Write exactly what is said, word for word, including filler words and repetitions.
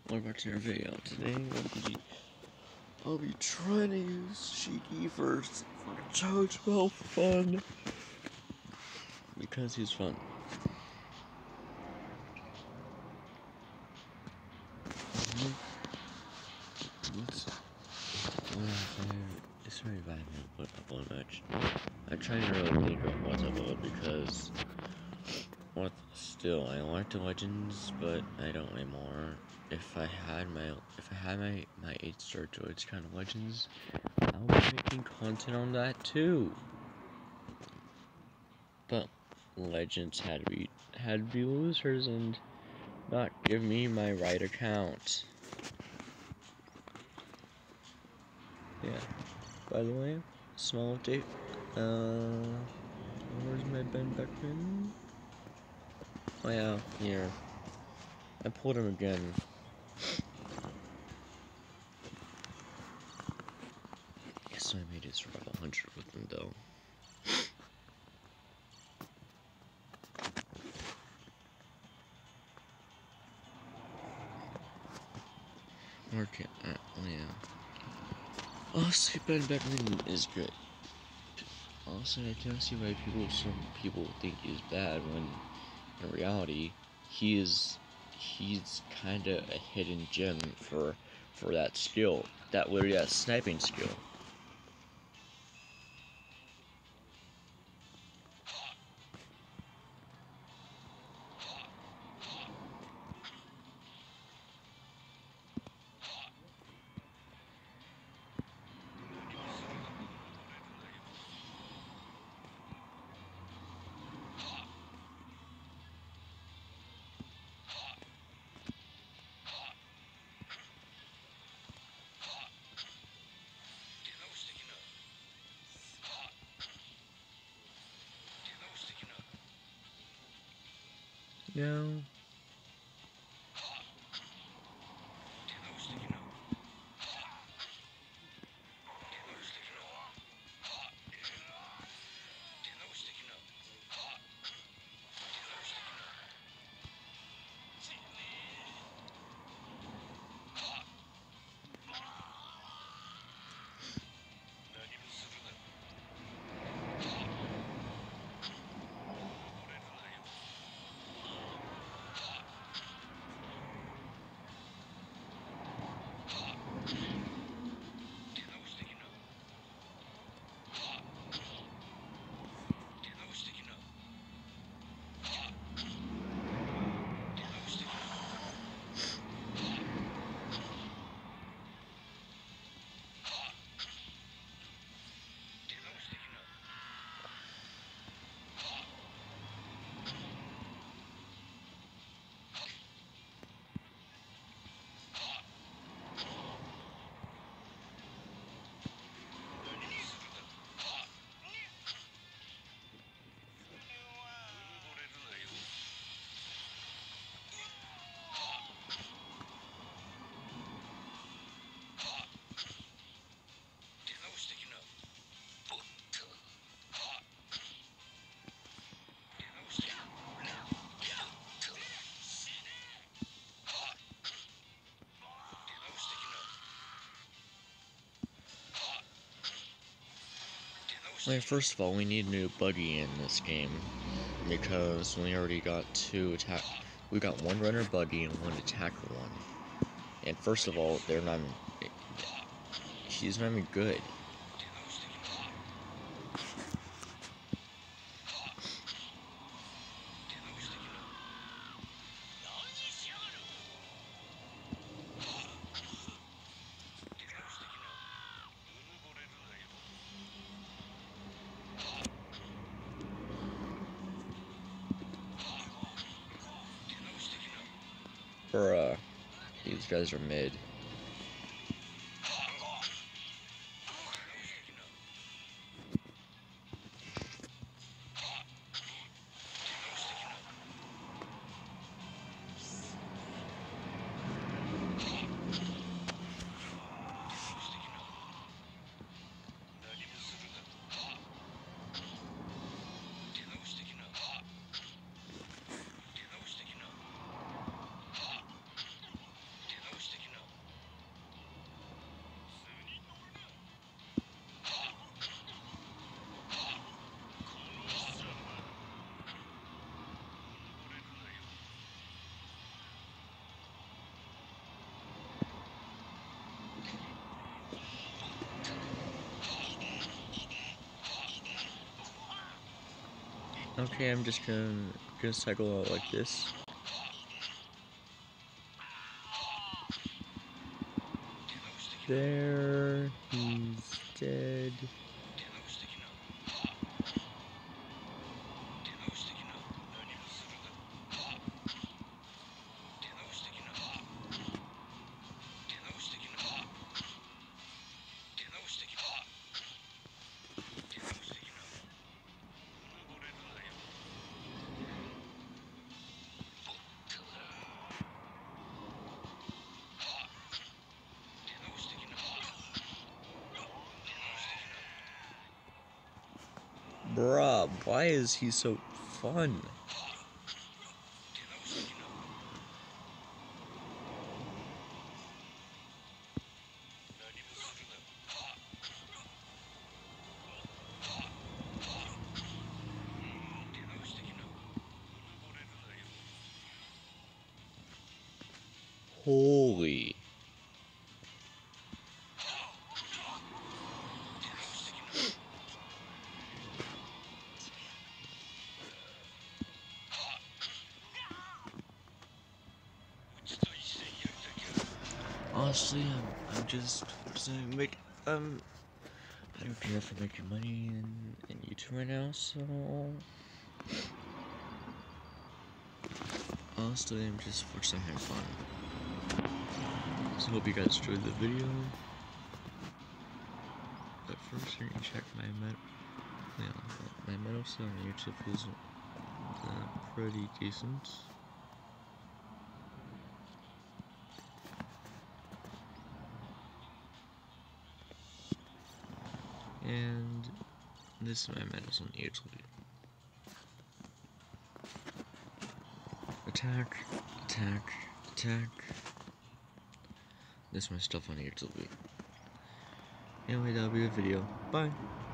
Welcome back to our video. Today I'll be, I'll be trying to use Shiki first for JoJo fun because he's fun. Mm-hmm. It's, well, it's very bad to put up on much. I try to really think of what's up on because what still I like the legends, but I don't anymore. If I had my if I had my my eight star droids kind of legends, I'll be making content on that too. But legends had to be had to be losers and not give me my right account. Yeah. By the way, small update. Uh, where's my Ben Beckman? Oh yeah, here. I pulled him again. Guess I made it survival one hundred with him though. Okay, uh, oh yeah. Honestly, Ben Beckman is good. Also, I can't see why people, some people think he's bad when, in reality, he is, he's kind of a hidden gem for, for that skill, that literally that sniping skill. No. Like, first of all, we need a new buggy in this game, because we already got two attack. We got one runner buggy and one attacker one. And first of all, they're not. He's not even good. Bruh, these guys are mid. Okay, I'm just gonna, gonna cycle out like this. There, he's dead. Bruh, why is he so fun? Holy. Honestly, I'm, I'm just, just uh, make, um, I don't care for making money in, in YouTube right now, so... Honestly, I'm just forcing having fun. So hope you guys enjoyed the video. But first, I need to check my med, yeah, my medicine on YouTube is uh, pretty decent. And this is my medicine on YouTube. Attack, attack, attack. This is my stuff on YouTube. Anyway, that'll be the video. Bye.